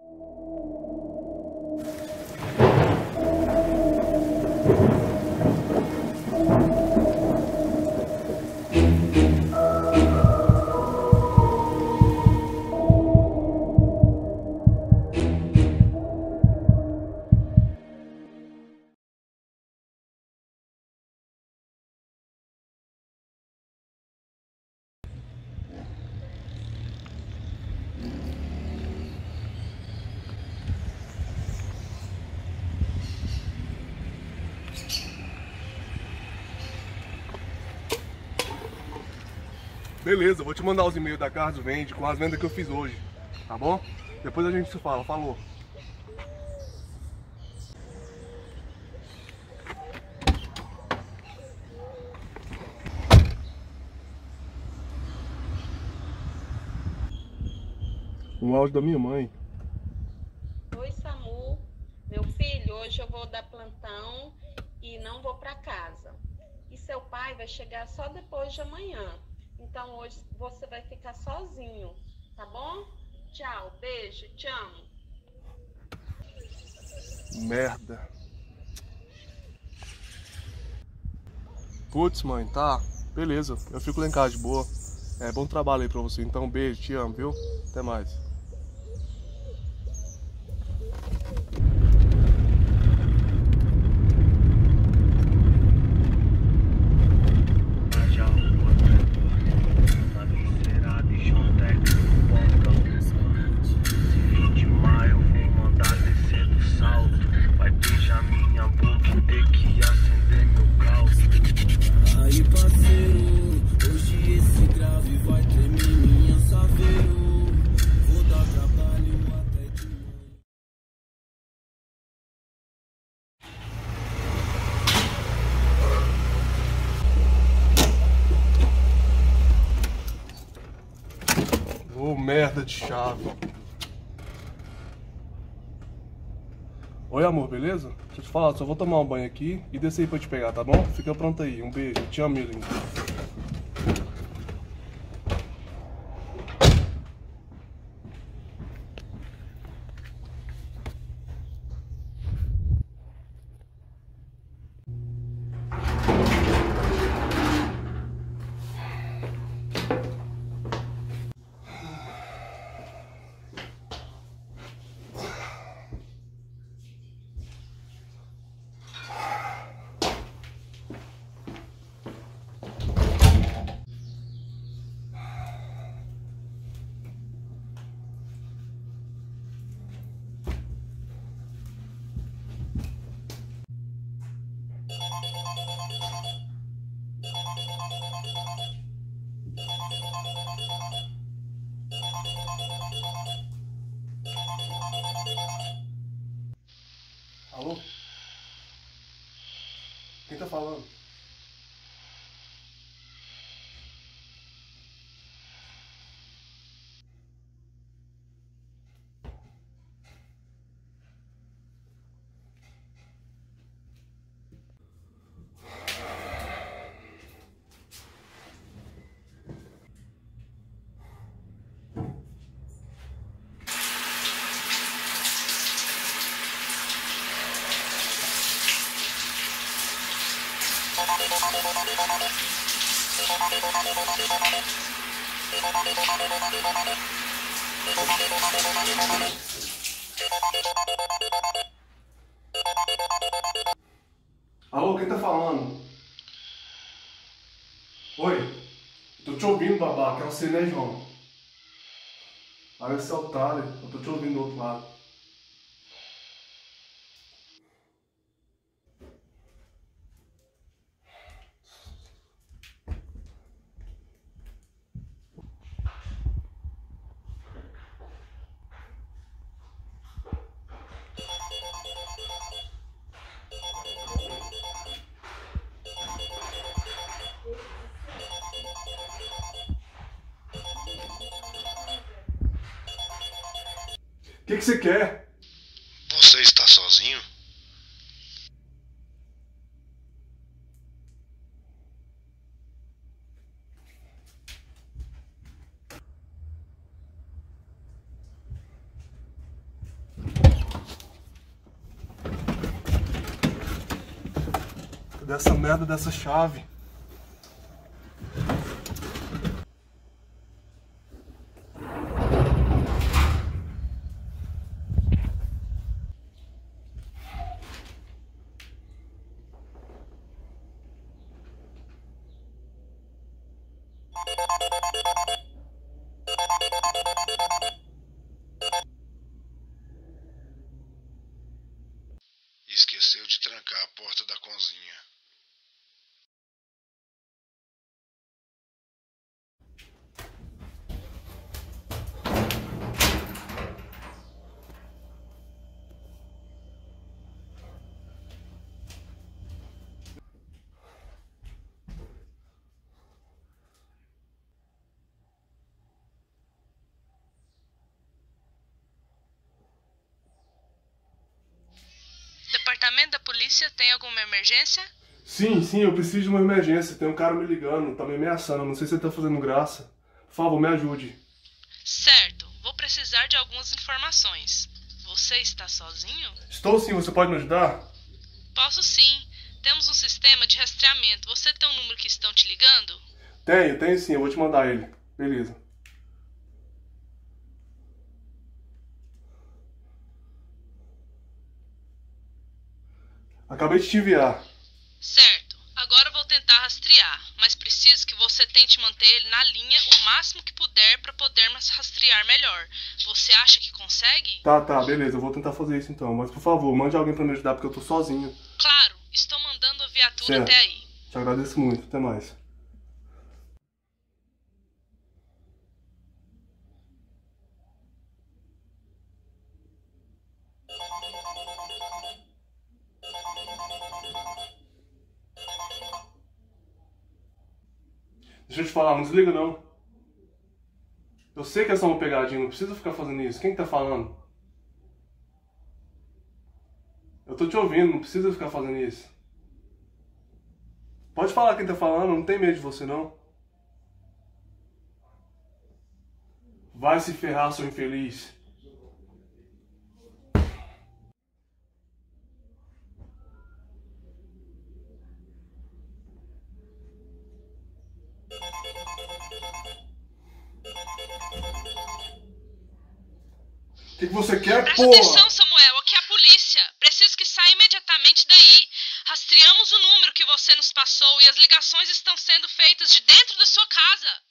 Beleza, vou te mandar os e-mails da Carlos Vende com as vendas que eu fiz hoje, tá bom? Depois a gente se fala, falou. Um áudio da minha mãe. Oi, Samu. Meu filho, hoje eu vou dar plantão e não vou para casa. E seu pai vai chegar só depois de amanhã. Então hoje você vai ficar sozinho, tá bom? Tchau, beijo, te amo. Merda. Putz, mãe, tá. Beleza, eu fico lá em casa de boa. É, bom trabalho aí pra você. Então, beijo, te amo, viu? Até mais. Ô, merda de chave. Oi, amor, beleza? Deixa eu te falar, só vou tomar um banho aqui e descer aí pra te pegar, tá bom? Fica pronto aí. Um beijo. Te amo, lindo. Alô? Quem tá falando? Alô, quem tá falando? Oi? Tô te ouvindo, babaca. É você, né, João? Ah, esse otário. Eu tô te ouvindo do outro lado. O que você quer? Você está sozinho? dessa merda dessa chave. Esqueceu de trancar a porta da cozinha. Departamento da polícia, tem alguma emergência? Sim, eu preciso de uma emergência. Tem um cara me ligando, tá me ameaçando. Não sei se ele tá fazendo graça. Por favor, me ajude. Certo, vou precisar de algumas informações. Você está sozinho? Estou sim, você pode me ajudar? Posso sim. Temos um sistema de rastreamento. Você tem um número que estão te ligando? Tenho sim, eu vou te mandar ele. Beleza. Acabei de te enviar. Certo, agora eu vou tentar rastrear, mas preciso que você tente manter ele na linha o máximo que puder para podermos rastrear melhor. Você acha que consegue? Tá, beleza, eu vou tentar fazer isso então. Mas por favor, mande alguém pra me ajudar porque eu tô sozinho. Claro, estou mandando a viatura Certo. até aí. Te agradeço muito, até mais. Deixa eu te falar, não desliga não. Eu sei que é só uma pegadinha, não precisa ficar fazendo isso. Quem que tá falando? Eu tô te ouvindo, não precisa ficar fazendo isso. Pode falar quem tá falando, não tem medo de você não. Vai se ferrar, seu infeliz. O que você quer, Presta porra? atenção, Samuel, aqui é a polícia. Preciso que saia imediatamente daí. Rastreamos o número que você nos passou e as ligações estão sendo feitas de dentro da sua casa.